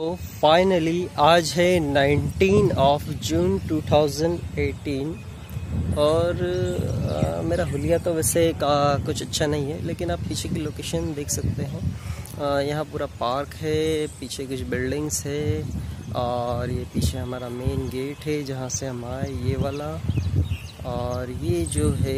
तो फाइनली आज है 19 जून 2018 और मेरा हुलिया तो वैसे कुछ अच्छा नहीं है, लेकिन आप पीछे की लोकेशन देख सकते हैं। यहाँ पूरा पार्क है, पीछे कुछ बिल्डिंग्स है और ये पीछे हमारा मेन गेट है जहाँ से हम आए, ये वाला। और ये जो है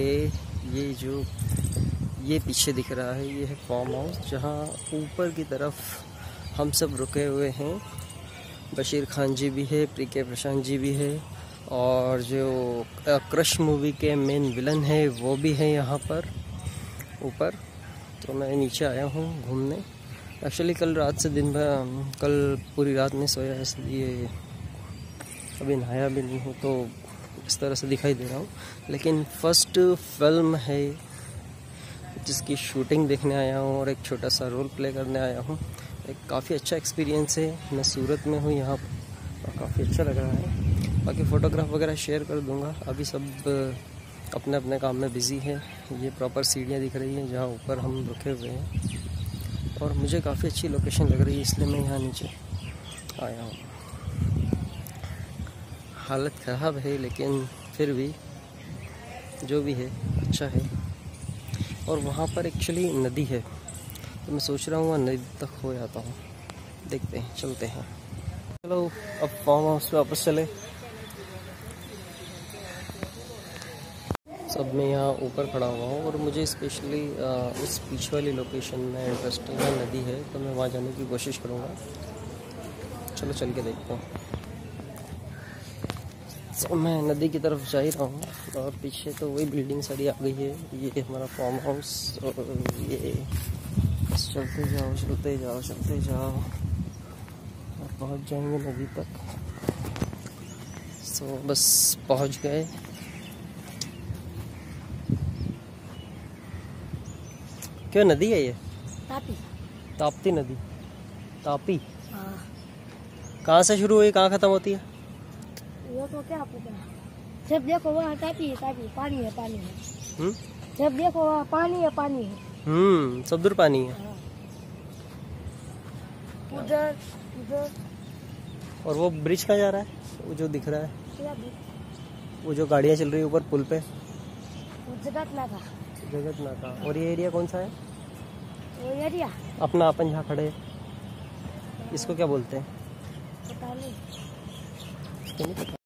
ये पीछे दिख रहा है, ये है फार्म हाउस जहाँ ऊपर की तरफ हम सब रुके हुए हैं। बशीर खान जी भी है, प्रीके प्रशांत जी भी है और जो क्रश मूवी के मेन विलन है वो भी है यहाँ पर ऊपर। तो मैं नीचे आया हूँ घूमने। एक्चुअली कल रात से कल पूरी रात नहीं सोया, इसलिए अभी नहाया भी नहीं हूँ, तो इस तरह से दिखाई दे रहा हूँ। लेकिन फर्स्ट फिल्म है जिसकी शूटिंग देखने आया हूँ और एक छोटा सा रोल प्ले करने आया हूँ। एक काफ़ी अच्छा एक्सपीरियंस है। मैं सूरत में हूँ यहाँ पर और काफ़ी अच्छा लग रहा है। बाकी फ़ोटोग्राफ वगैरह शेयर कर दूँगा। अभी सब अपने अपने काम में बिज़ी है। ये प्रॉपर सीढ़ियाँ दिख रही हैं जहाँ ऊपर हम रुके हुए हैं और मुझे काफ़ी अच्छी लोकेशन लग रही है, इसलिए मैं यहाँ नीचे आया हूँ। हालत ख़राब है लेकिन फिर भी जो भी है अच्छा है। और वहाँ पर एक्चुअली नदी है, तो मैं सोच रहा हूँ वहाँ नदी तक हो जाता हूँ। देखते हैं, चलते हैं। चलो अब फार्म हाउस पे वापस चले। सब मैं यहाँ ऊपर खड़ा हुआ हूँ और मुझे स्पेशली उस पीछे वाली लोकेशन में इंटरेस्टिंग है, नदी है, तो मैं वहाँ जाने की कोशिश करूँगा। चलो चल के देखते हैं। तो मैं नदी की तरफ जा ही रहा हूँ और पीछे तो वही बिल्डिंग सारी आ गई है। ये हमारा फार्म हाउस और ये बस चलते जाओ और पहुँच जाएंगे नदी तक। तो बस पहुँच गए। क्या नदी है ये? ताप्ती नदी। तापी कहाँ से शुरू हुई, कहाँ खत्म होती है? वो तो क्या पता, जब देखो वहाँ तापी पानी है। जब देखो वहाँ पानी है। सब दूर पानी है। उधर और वो ब्रिज कहाँ जा रहा है, वो जो दिख रहा है, वो जो गाड़ियाँ चल रही है ऊपर पुल पे? जगत नाका। और ये एरिया कौन सा है? वो एरिया अपना अपन जहाँ खड़े हैं, इसको क्या बोलते हैं? पता नहीं। इसको नहीं पता।